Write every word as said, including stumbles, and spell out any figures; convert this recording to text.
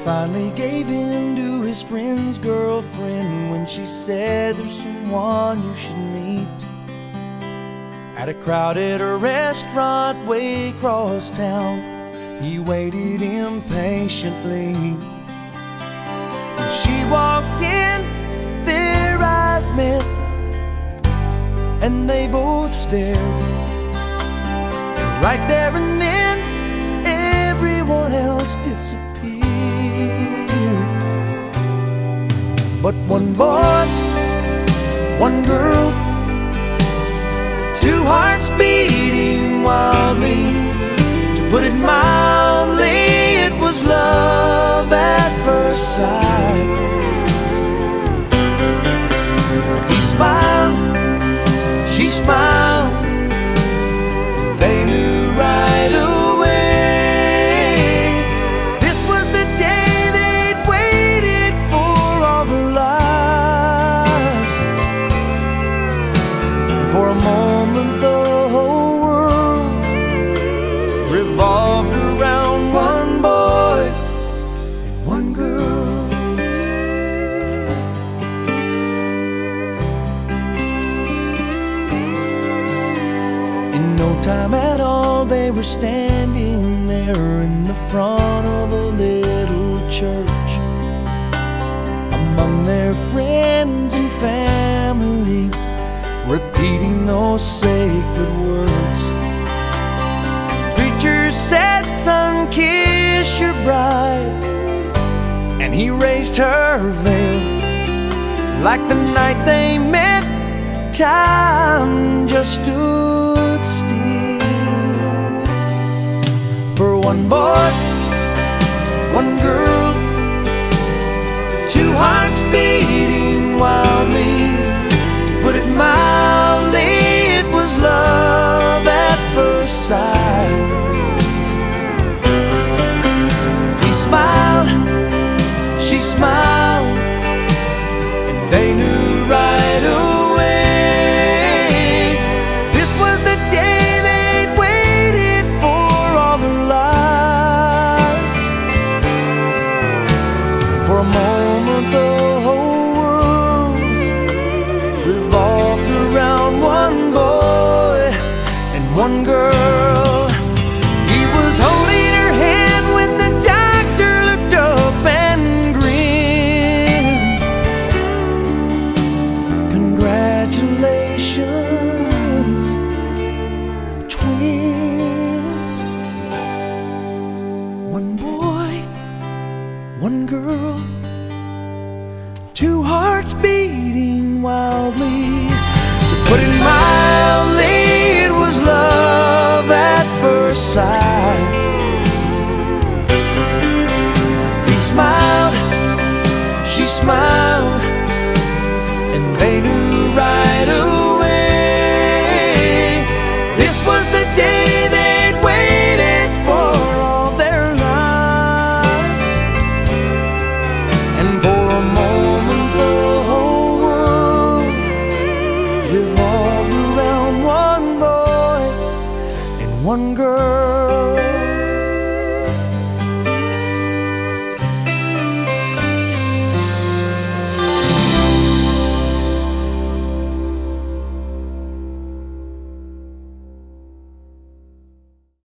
finally gave in to his friend's girlfriend when she said, "There's someone you should meet." At a crowded restaurant way across town, he waited impatiently. When she walked in, their eyes met, and they both stared. And right there and then, everyone else disappeared. But one boy, one girl, two hearts beating wildly. To put it mildly, it was love at first sight. He smiled, she smiled, they knew right away. This was the day they'd waited for all their lives. For a moment the whole world revolved around one boy and one girl. In no time at all, they were standing there in the front of a little church, among their friends and family, repeating those sacred words. Preacher said, "Son, kiss your bride," and he raised her veil. Like the night they met, time just stood still. For one boy, one girl, two hearts beating wildly. To put it mildly, it was love at first sight. He smiled, she smiled, and they knew right away. This was the day they'd waited for all their lives. For a moment the whole world revolved around one boy and one girl. He was holding her hand when the doctor looked up and grinned. Congratulations, twins. One boy, one girl, two hearts beating wildly. To put it mildly, it was love at first sight. He smiled, she smiled, and they knew right away. This was the day they'd waited for all their lives. And for a moment the whole world revolved around one boy and one girl.